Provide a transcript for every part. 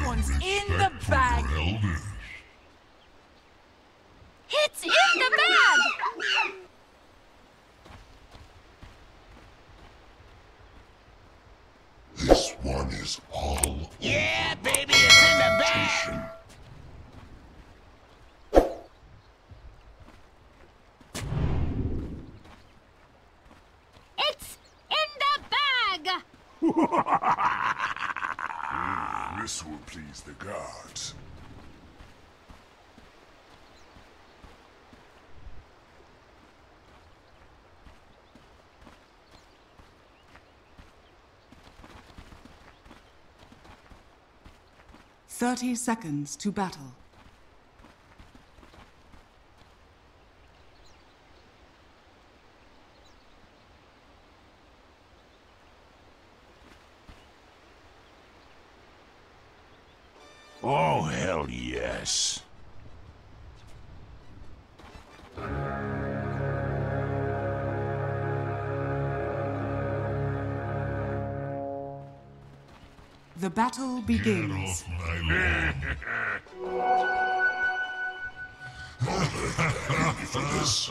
one's in the bag. It's in the bag! This one is all. Yeah, baby, it's in the bag! It's in the bag! This will please the gods. "30 seconds to battle. Oh, hell yes. The battle begins. For this.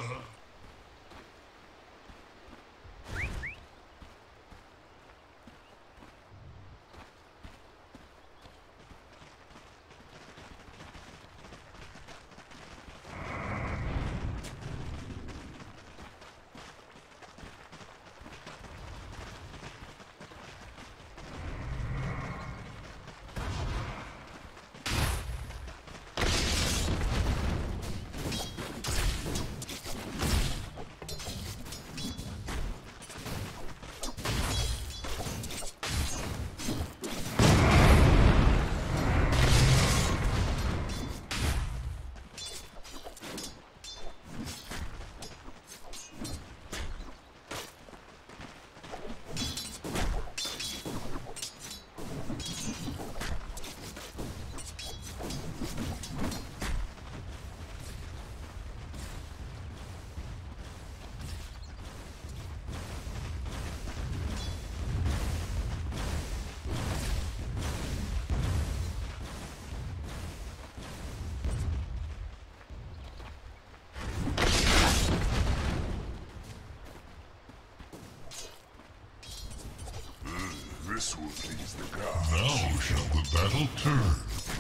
This will please the gods. Now shall the battle turn.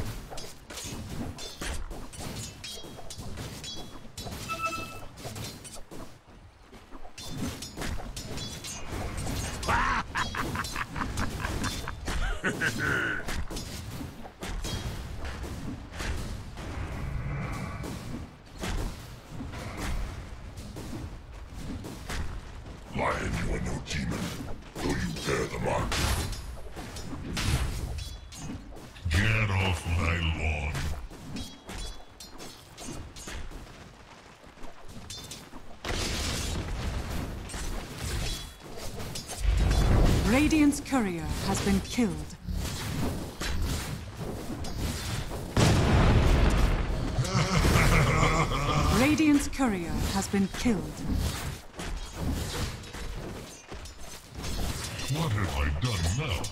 Lion, you are no demon, though you bear the mark. Get off my lawn. Radiant's courier has been killed. Radiant's courier has been killed. What have I done now?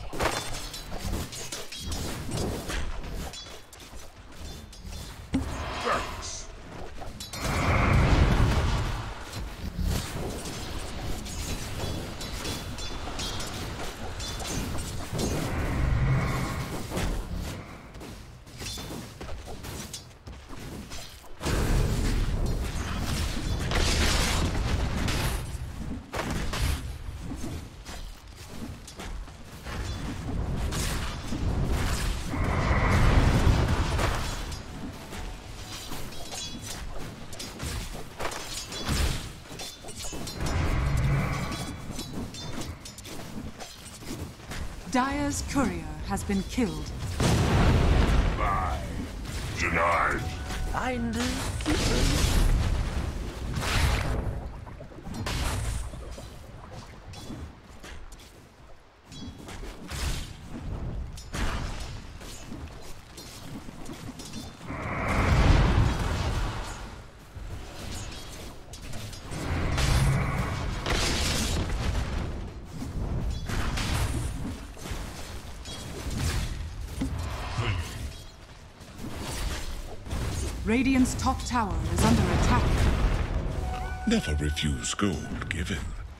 Thanks. Dire's courier has been killed. Bye. Denied. Find it. Radiant's top tower is under attack. Never refuse gold given.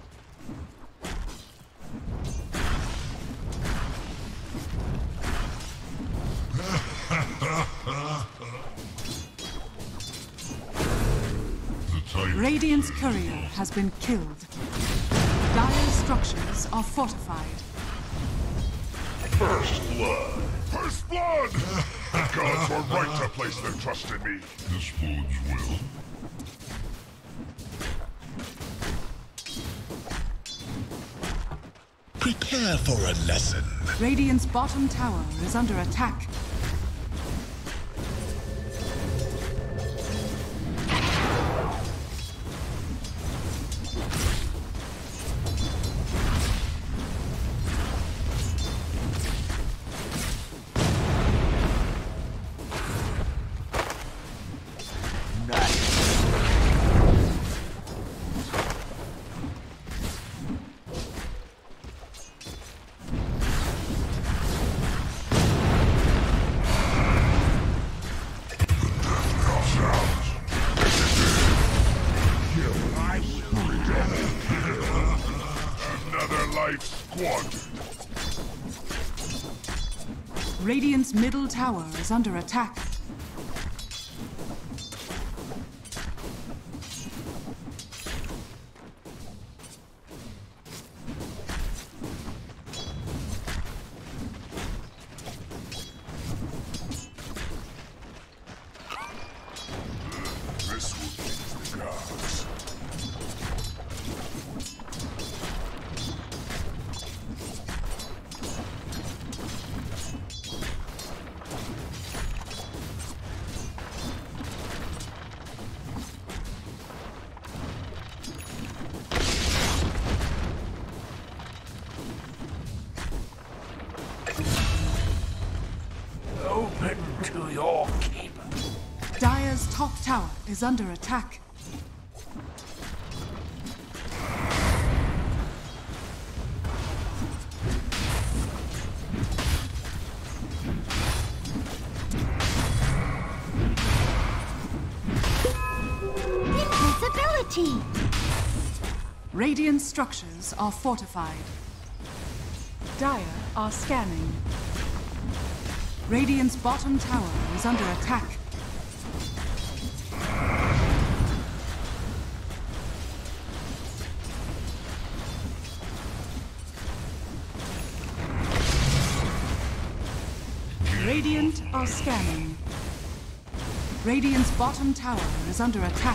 Radiant's courier has been killed. Dire's structures are fortified. First blood! First blood! The gods were right to place their trust in me. This bodes well. Prepare for a lesson. Radiant's bottom tower is under attack. Radiant's middle tower is under attack. This will please the gods. Open to your keep. Dire's top tower is under attack. Invincibility! Radiant structures are fortified. Dire are scanning. Radiant's bottom tower is under attack. Radiant are scanning. Radiant's bottom tower is under attack.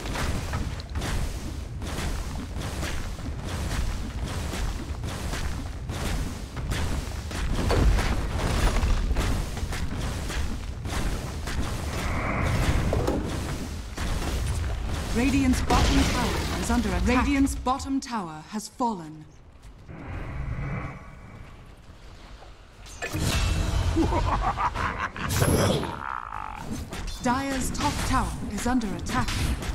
Radiant's bottom tower is under attack. Radiant's bottom tower has fallen. Dire's top tower is under attack.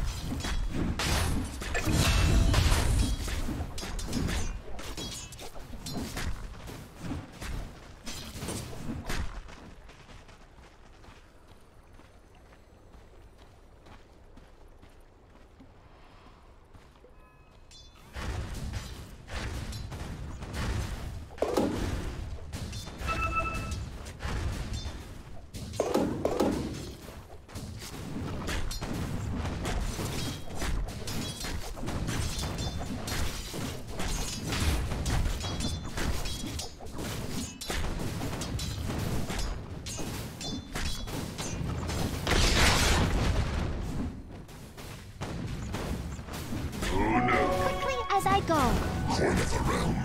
Quickly as I go. Coin of the realm.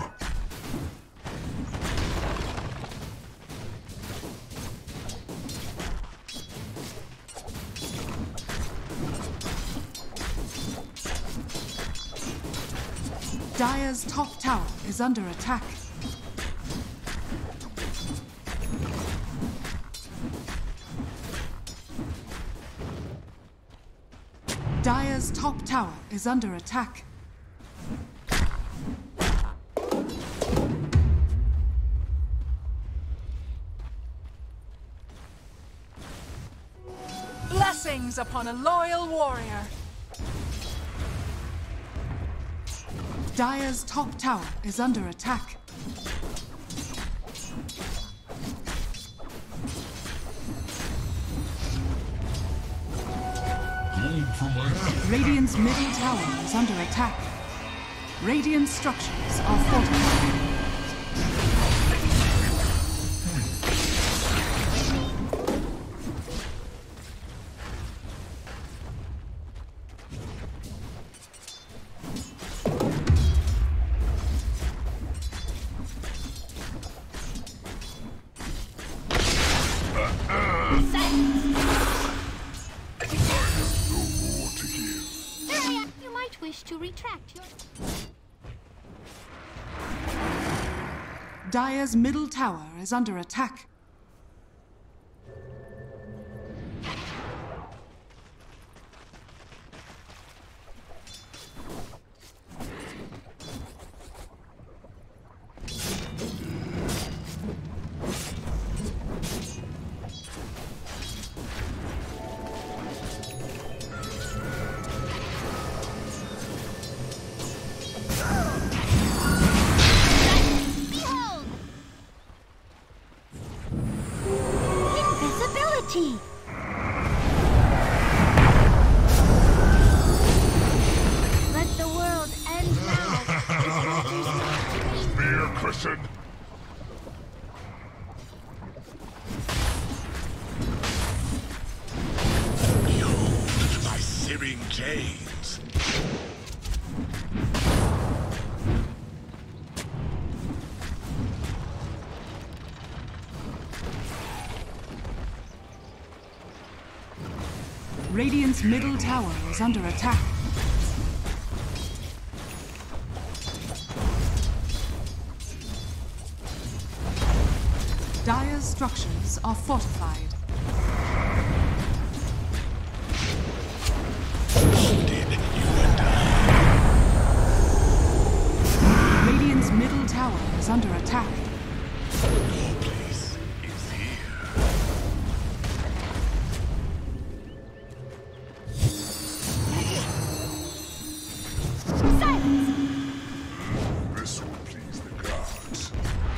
Dire's top tower is under attack. Dire's top tower is under attack. Blessings upon a loyal warrior. Dire's top tower is under attack. Gold for my hand. Radiant's middle tower is under attack. Radiant structures are fortified. To retract your... Dire's middle tower is under attack. Let the world end now. Spear cushion. Behold my searing chains. Radiant's middle tower is under attack. Dire's structures are fortified. Radiant's middle tower is under attack. Your place is here. This will please the gods.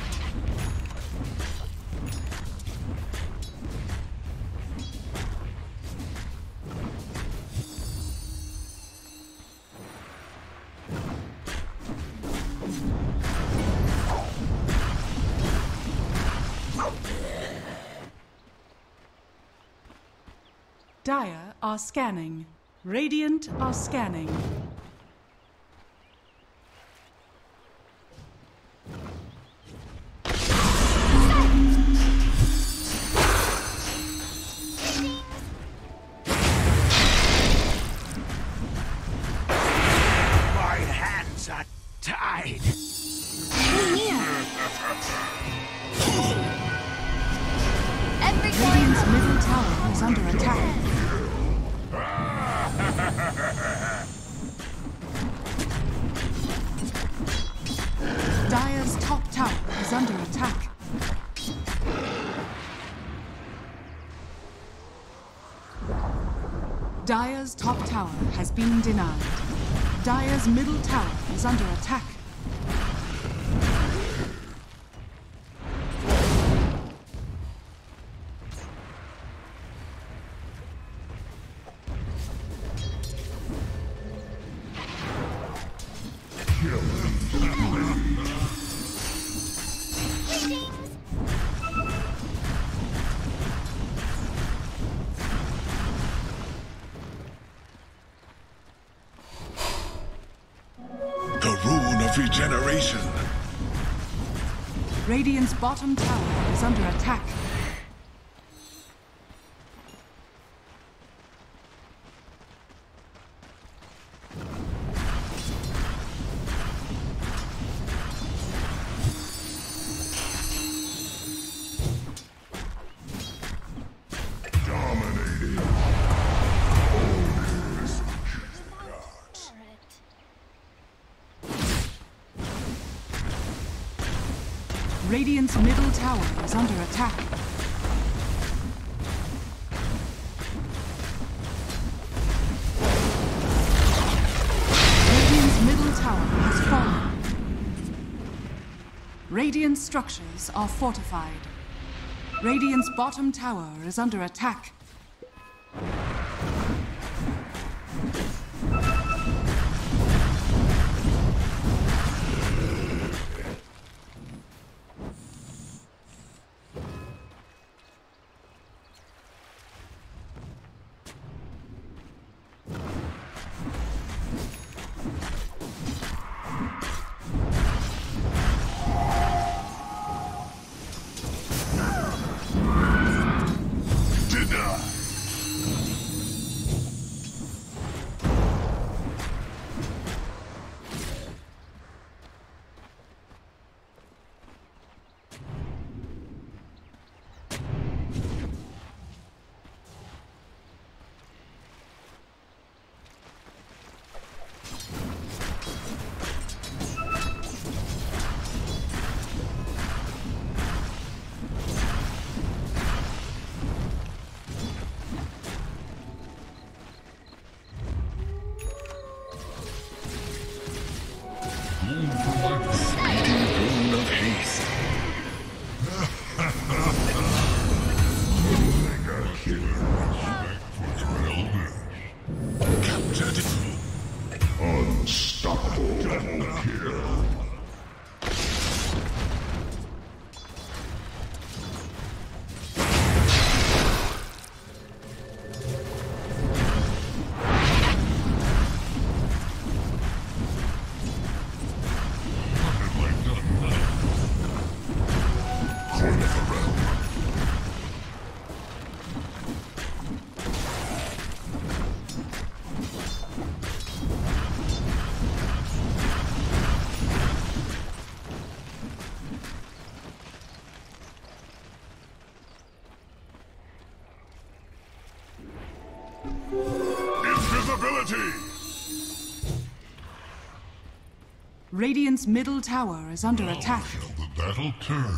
Dire are scanning. Radiant are scanning. My hands are tied. Radiant's middle tower is under attack. Dire's top tower is under attack. Dire's top tower has been denied. Dire's middle tower is under attack. The rune of regeneration. Radiant's bottom tower is under attack. Dominating. Radiant's middle tower is under attack. Radiant structures are fortified. Radiant's bottom tower is under attack. Radiant's middle tower is under attack. Shall the battle turn?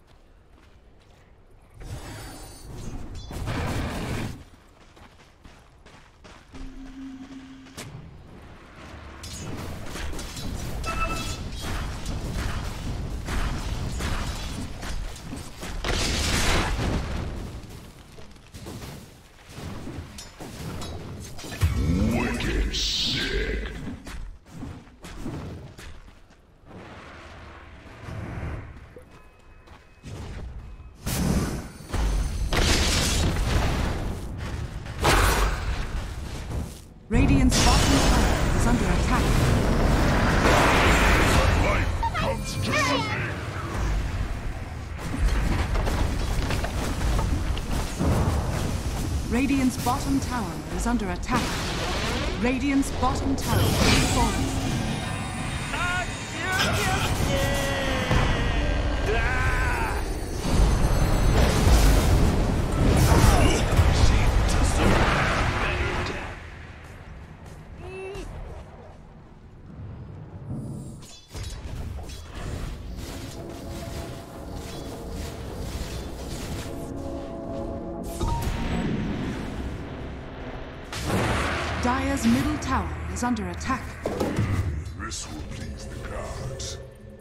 Wicked sick. Radiant's bottom tower is under attack. Life comes to nothing. Radiant's bottom tower is under attack. Radiant's bottom tower is falling. Dire's middle tower is under attack. This will please the gods.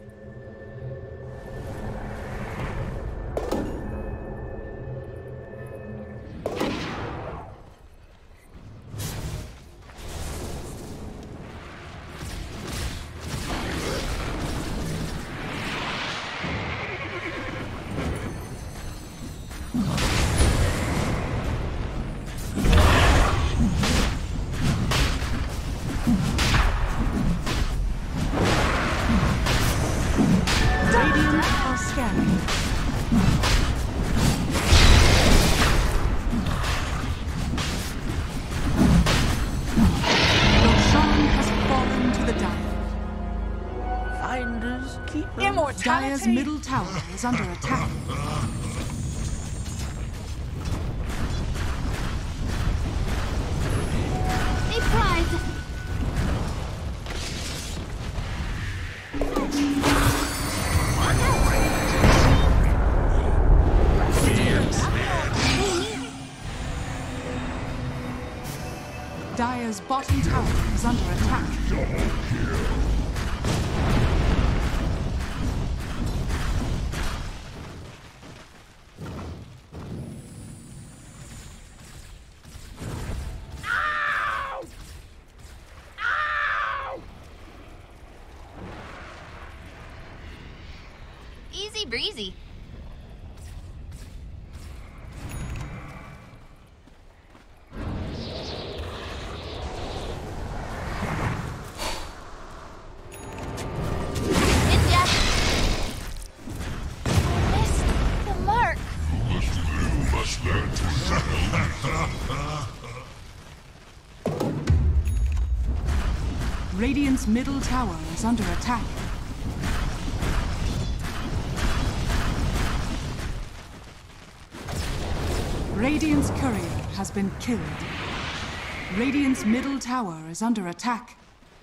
Dire's middle tower is under attack. A prize! Dire's bottom tower is under attack. Double kill. pretty breezy. Radiant's middle tower is under attack. Radiant's courier has been killed. Radiant's middle tower is under attack.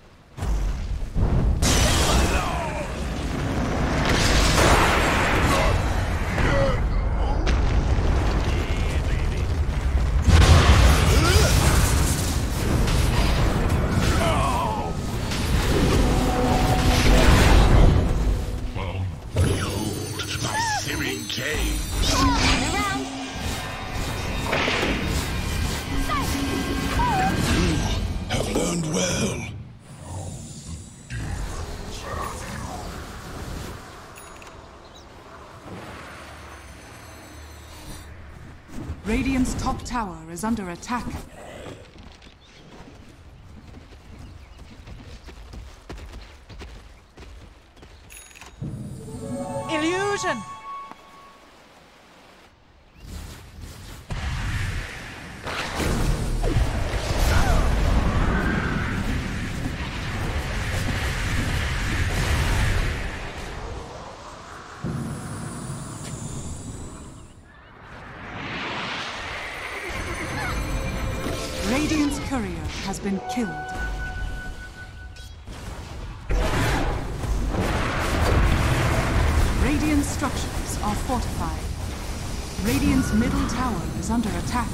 Radiant's top tower is under attack. Illusion! Radiant's courier has been killed. Radiant's structures are fortified. Radiant's middle tower is under attack.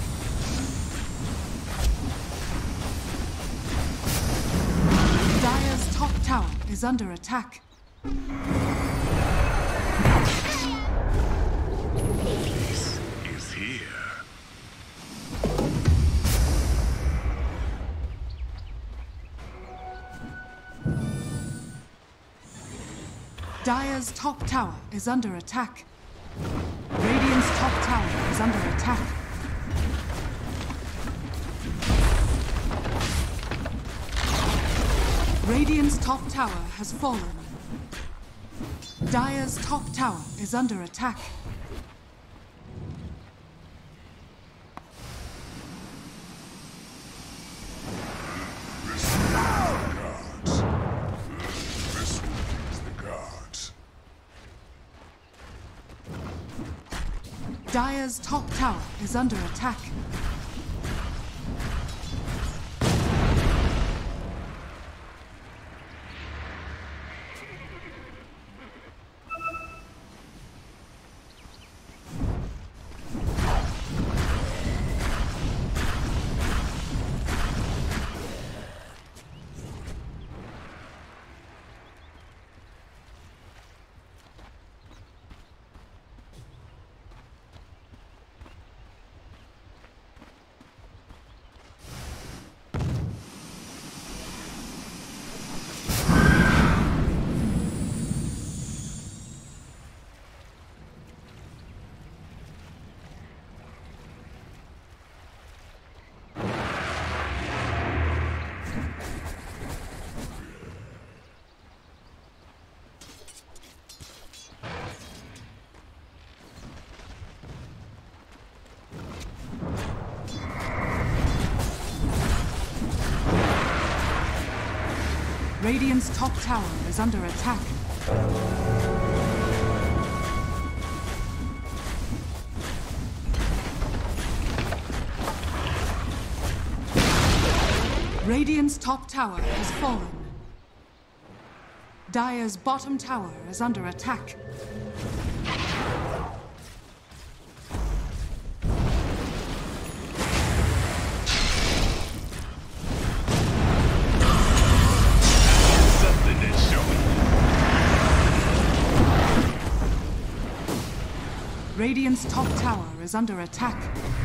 Dire's top tower is under attack. Peace is here. Dire's top tower is under attack. Radiant's top tower is under attack. Radiant's top tower has fallen. Dire's top tower is under attack. Dire's top tower is under attack. Radiant's top tower is under attack. Radiant's top tower has fallen. Dire's bottom tower is under attack. Radiant's top tower is under attack.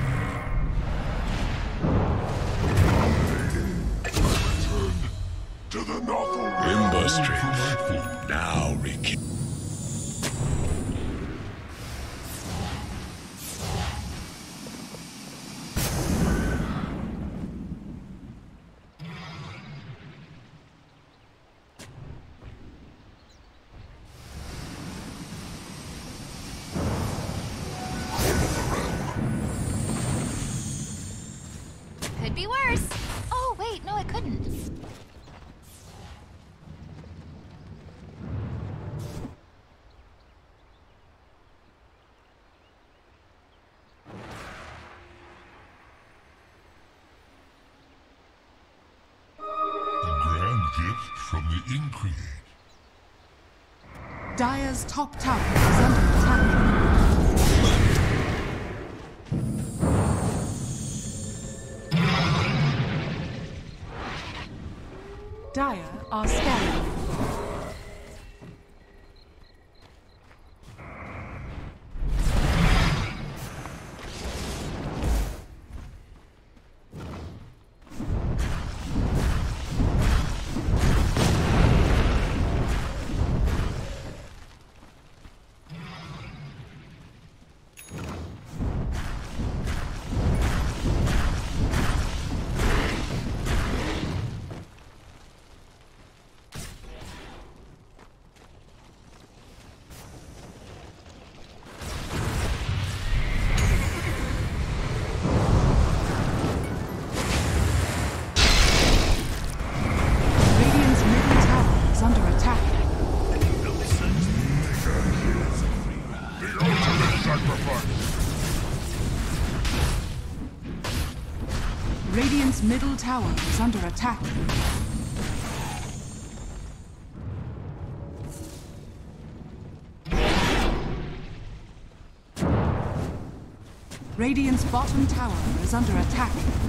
To the north. Ember strength. Now rekindle. Could be worse. Oh, wait, no, it couldn't. Gift from the Increate. Dire's top tower is under attack. Dire are scanning. Radiant's middle tower is under attack. Radiant's bottom tower is under attack.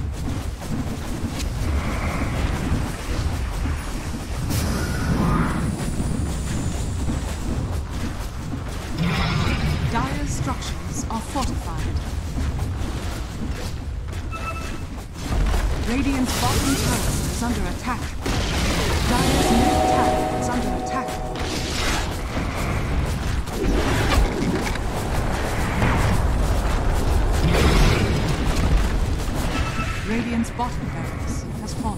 Dire's structures are fortified. Radiant's bottom tower is under attack. Dire's middle tower is under attack. Radiant's bottom barracks has fallen.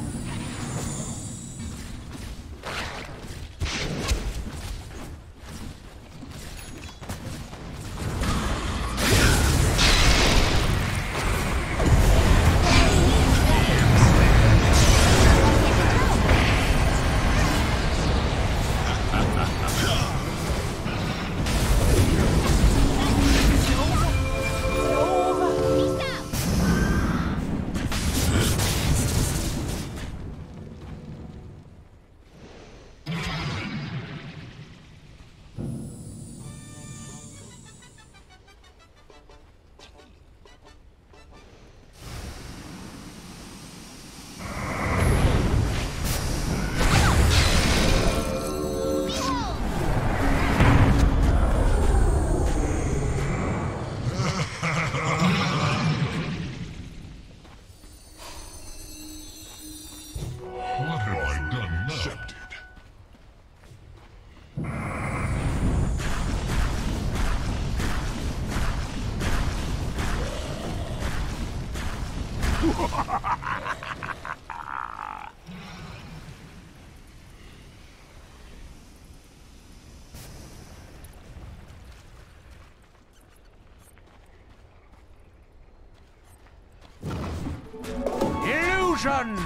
Illusion!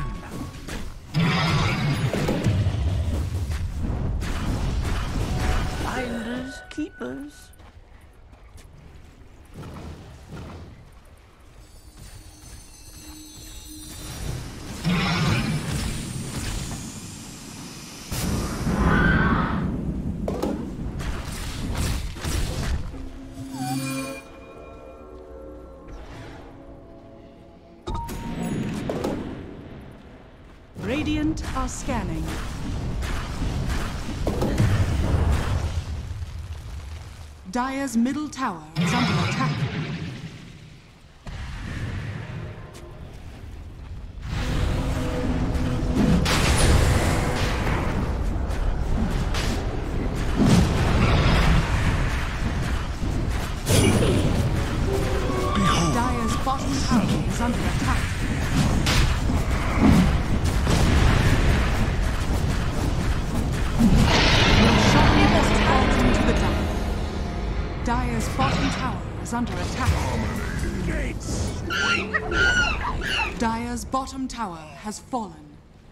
Finders, keepers. Radiant are scanning. Dire's middle tower is under attack. Dire's bottom tower is under attack. Dire's bottom tower is under attack. Gates! Dire's bottom tower has fallen.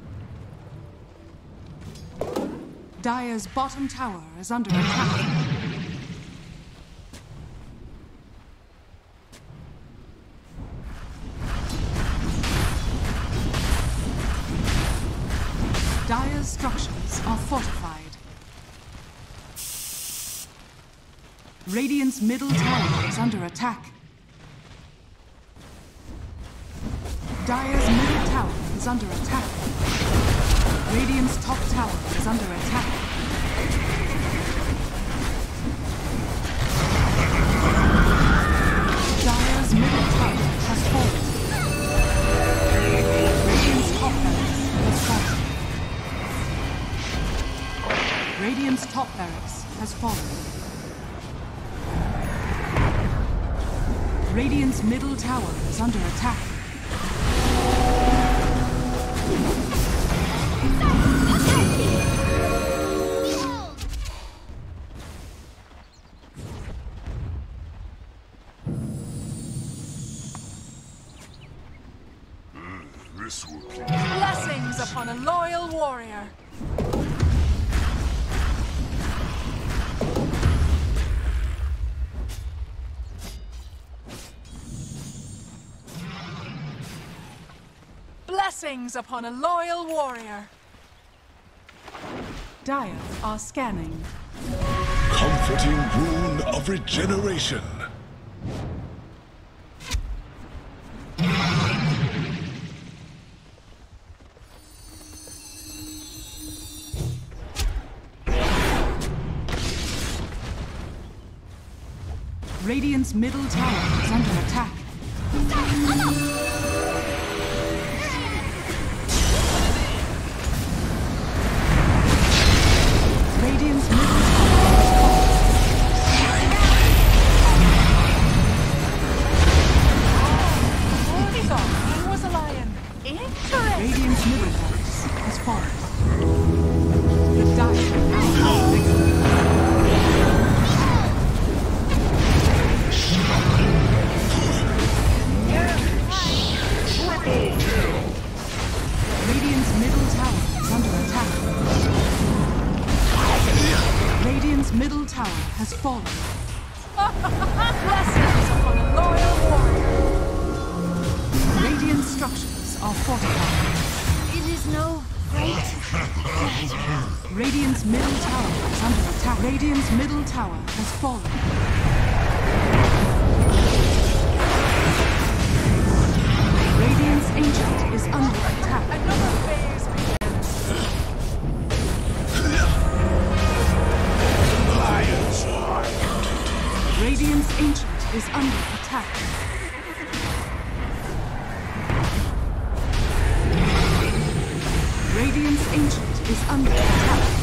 Dire's bottom tower is under attack. Dire's structures are fortified. Radiant's middle tower is under attack. Dire's middle tower is under attack. Radiant's top tower is under attack. Dire's middle tower has fallen. Radiant's top barracks has fallen. Radiant's top barracks has fallen. Radiant's middle tower is under attack. This will please. Blessings upon a loyal warrior. Blessings upon a loyal warrior. Dire are scanning. Comforting rune of regeneration. Radiant's middle tower is under attack. Radiant's middle tower He was a lion. Interesting. Radiant's middle barracks has fallen. The Dire now have victory. Radiant's middle tower is under attack. Radiant's middle tower has fallen. Blessings upon a loyal warrior. Radiant structures are fortified. It is no great. Radiant's middle tower is under attack. Radiant's middle tower has fallen. Radiant's ancient is under attack. Another phase begins. Radiant's ancient is under attack. Radiant's ancient is under attack.